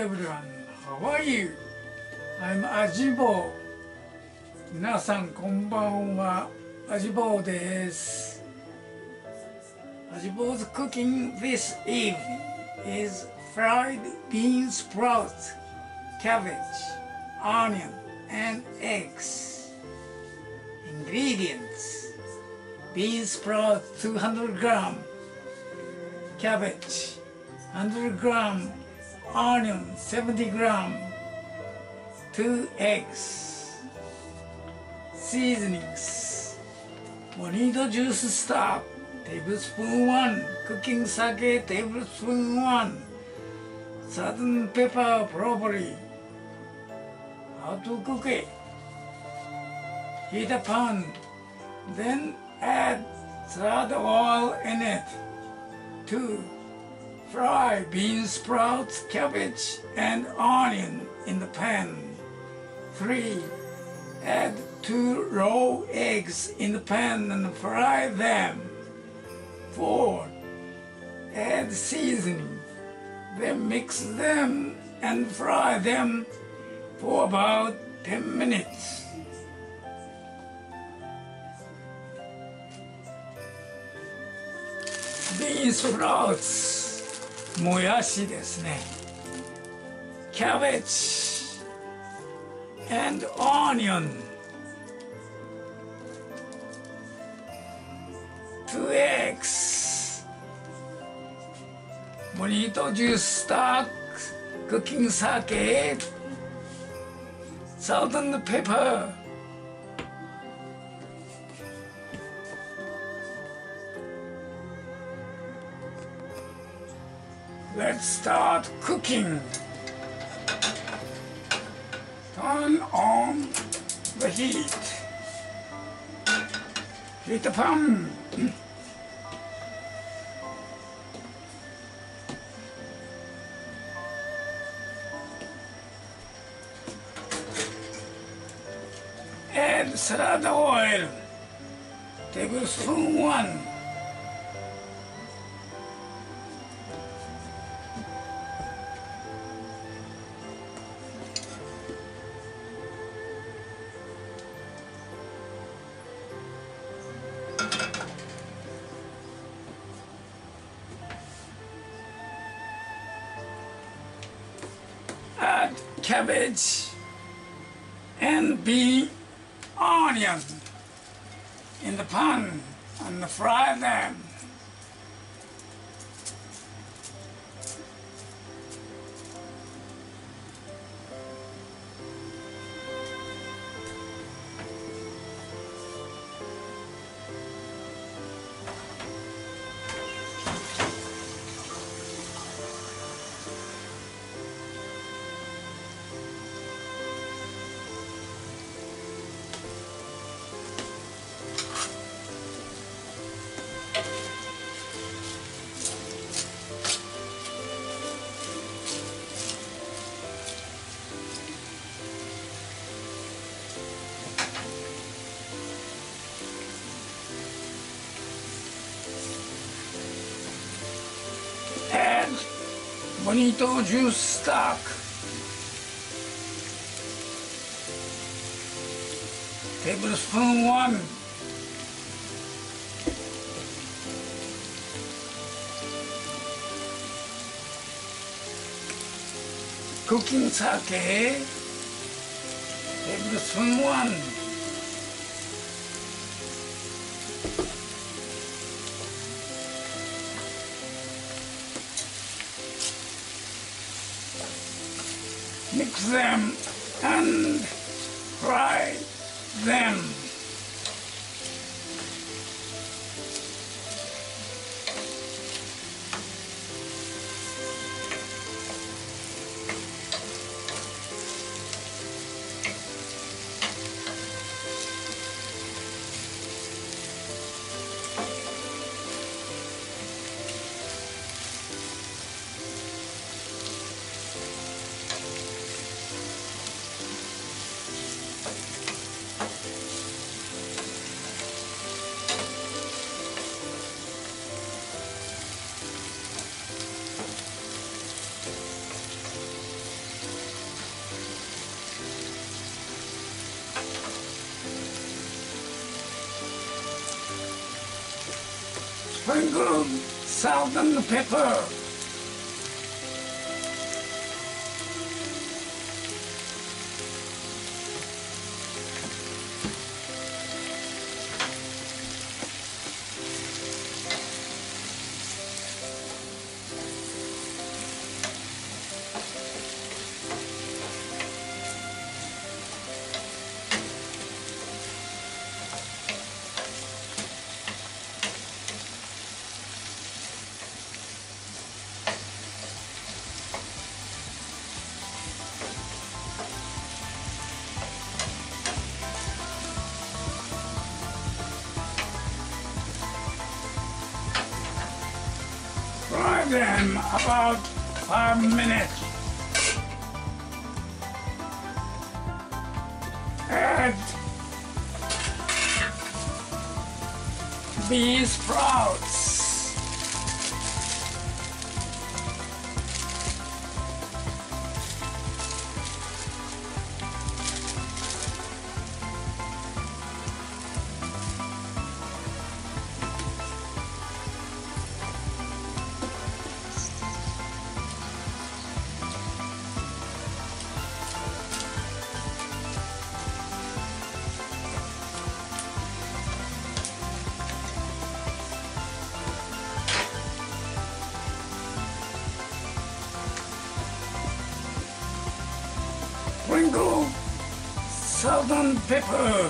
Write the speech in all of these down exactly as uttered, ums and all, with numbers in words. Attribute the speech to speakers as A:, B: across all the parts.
A: everyone, how are you? I'm Ajibo. 皆さんこんばんは、Ajibo です。Ajibo's cooking this evening is fried bean sprouts, cabbage, onion, and eggs. Ingredients: bean sprouts two hundred grams, cabbage one hundred grams, onion seventy grams, two eggs. Seasonings: bonito juice stock tablespoon one, cooking sake tablespoon one, southern pepper probably. How to cook it: heat a pan, then add salad oil in it. two. Fry bean sprouts, cabbage, and onion in the pan. three. Add two raw eggs in the pan and fry them. four. Add seasoning, then mix them and fry them for about ten minutes. Bean sprouts もやしですね。Cabbage and onion. Two eggs. Bonito juice stock, cooking sake, salt and pepper. Let's start cooking. Turn on the heat. Heat the pan. Add salad oil, tablespoon one. Add cabbage and bean onion in the pan and fry them. Add bonito juice stock. Tablespoon one. Cooking sake. Tablespoon one. Mix them and fry them. Sprinkle salt and pepper. Fry them about five minutes. Add bean sprouts. Sprinkle salt and pepper.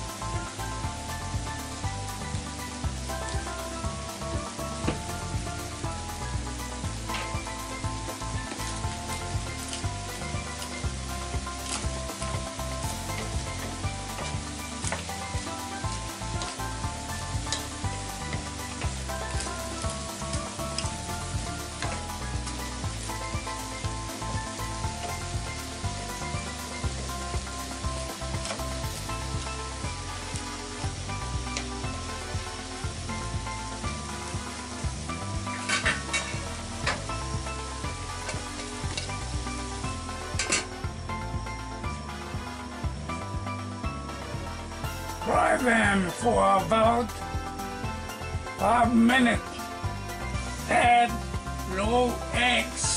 A: Fry them for about five minutes. Add raw eggs.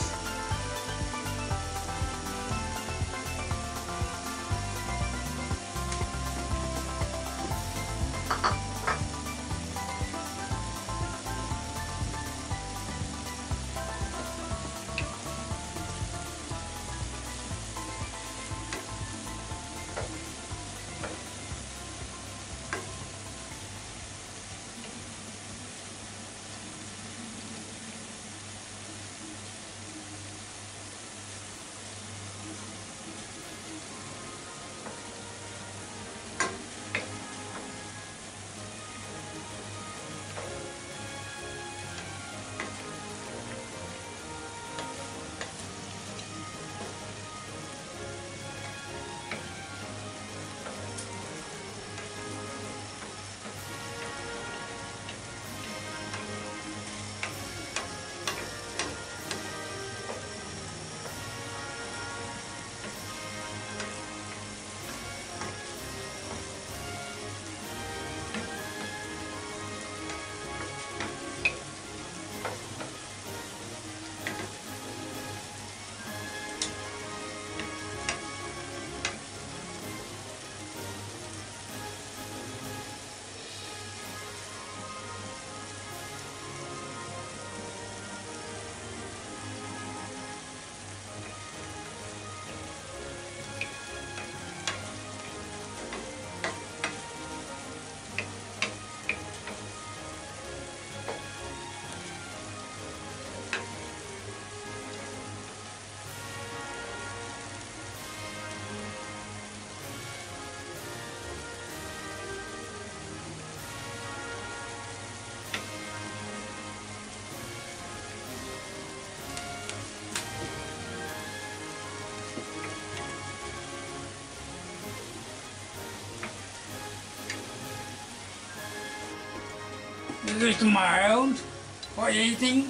A: Is it mild for eating?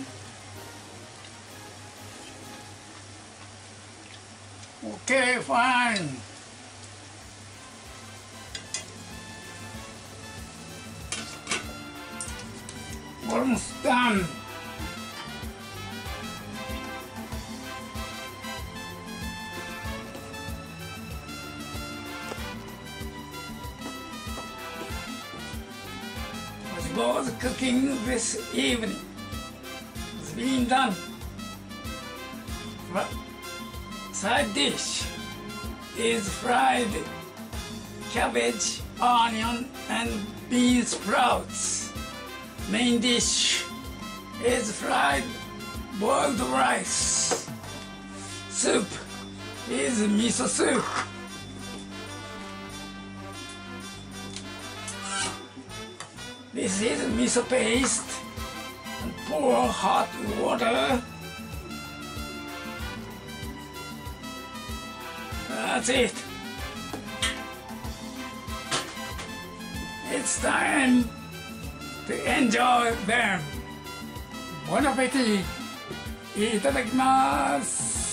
A: Okay, fine. almost done. Ajibo's cooking this evening has been done. Side dish is fried cabbage, onion, and bean sprouts. Main dish is fried boiled rice. Soup is miso soup. This is miso paste, and pour hot water. That's it. It's time to enjoy them. Bon appétit. いただきます。